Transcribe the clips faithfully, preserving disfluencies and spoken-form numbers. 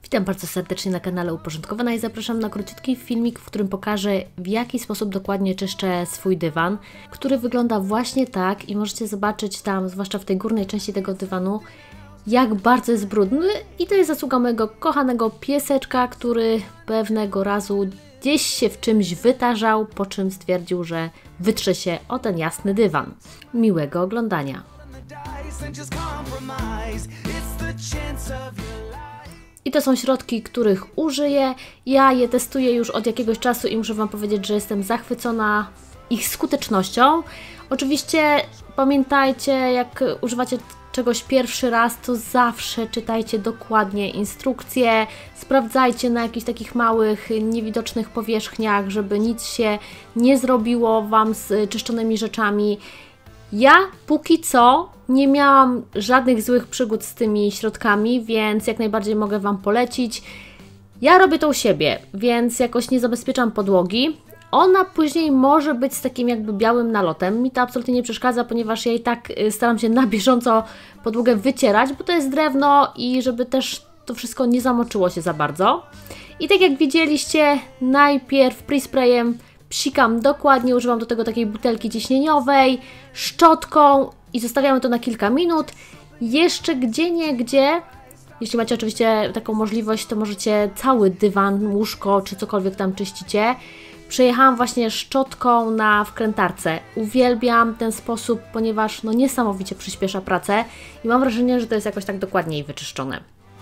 Witam bardzo serdecznie na kanale Uporządkowana i zapraszam na króciutki filmik, w którym pokażę, w jaki sposób dokładnie czyszczę swój dywan, który wygląda właśnie tak i możecie zobaczyć tam, zwłaszcza w tej górnej części tego dywanu, jak bardzo jest brudny i to jest zasługa mojego kochanego pieseczka, który pewnego razu gdzieś się w czymś wytarzał, po czym stwierdził, że wytrze się o ten jasny dywan. Miłego oglądania. I to są środki, których użyję. Ja je testuję już od jakiegoś czasu i muszę Wam powiedzieć, że jestem zachwycona ich skutecznością. Oczywiście pamiętajcie, jak używacie czegoś pierwszy raz, to zawsze czytajcie dokładnie instrukcje, sprawdzajcie na jakichś takich małych, niewidocznych powierzchniach, żeby nic się nie zrobiło Wam z czyszczonymi rzeczami. Ja póki co nie miałam żadnych złych przygód z tymi środkami, więc jak najbardziej mogę Wam polecić. Ja robię to u siebie, więc jakoś nie zabezpieczam podłogi. Ona później może być z takim jakby białym nalotem. Mi to absolutnie nie przeszkadza, ponieważ ja i tak staram się na bieżąco podłogę wycierać, bo to jest drewno i żeby też to wszystko nie zamoczyło się za bardzo. I tak jak widzieliście, najpierw pre-sprayem psikam dokładnie, używam do tego takiej butelki ciśnieniowej, szczotką i zostawiamy to na kilka minut. Jeszcze gdzieniegdzie, jeśli macie oczywiście taką możliwość, to możecie cały dywan, łóżko czy cokolwiek tam czyścicie. Przejechałam właśnie szczotką na wkrętarce. Uwielbiam ten sposób, ponieważ no niesamowicie przyspiesza pracę i mam wrażenie, że to jest jakoś tak dokładniej wyczyszczone.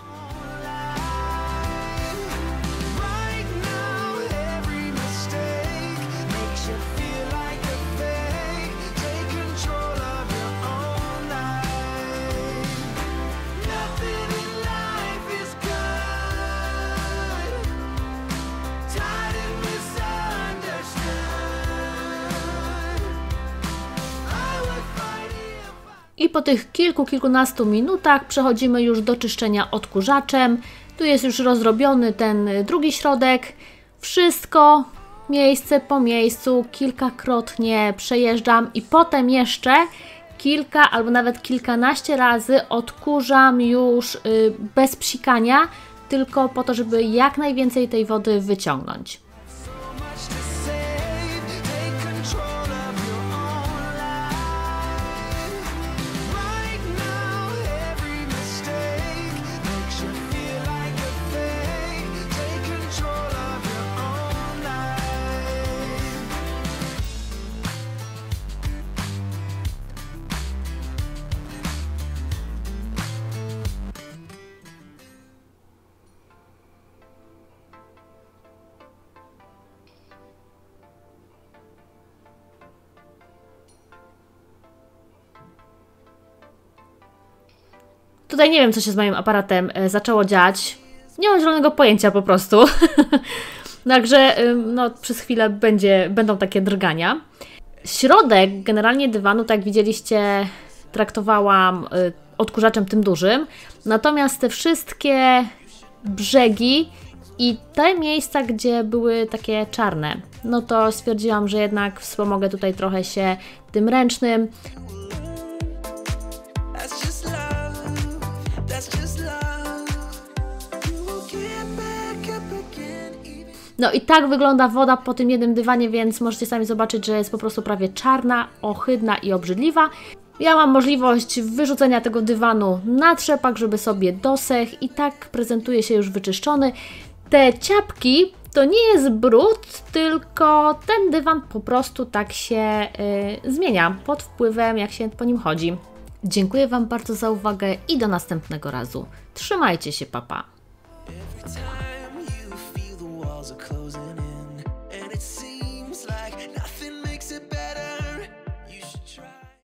I po tych kilku, kilkunastu minutach przechodzimy już do czyszczenia odkurzaczem. Tu jest już rozrobiony ten drugi środek. Wszystko miejsce po miejscu kilkakrotnie przejeżdżam i potem jeszcze kilka albo nawet kilkanaście razy odkurzam już bez psikania, tylko po to, żeby jak najwięcej tej wody wyciągnąć. Tutaj nie wiem, co się z moim aparatem zaczęło dziać. Nie mam zielonego pojęcia po prostu. Także no, przez chwilę będzie, będą takie drgania. Środek generalnie dywanu, tak jak widzieliście, traktowałam odkurzaczem tym dużym. Natomiast te wszystkie brzegi i te miejsca, gdzie były takie czarne, no to stwierdziłam, że jednak wspomogę tutaj trochę się tym ręcznym. No i tak wygląda woda po tym jednym dywanie, więc możecie sami zobaczyć, że jest po prostu prawie czarna, ohydna i obrzydliwa. Ja mam możliwość wyrzucenia tego dywanu na trzepak, żeby sobie dosechł i tak prezentuje się już wyczyszczony. Te ciapki to nie jest brud, tylko ten dywan po prostu tak się yy, zmienia pod wpływem, jak się po nim chodzi. Dziękuję Wam bardzo za uwagę i do następnego razu. Trzymajcie się, papa. Closing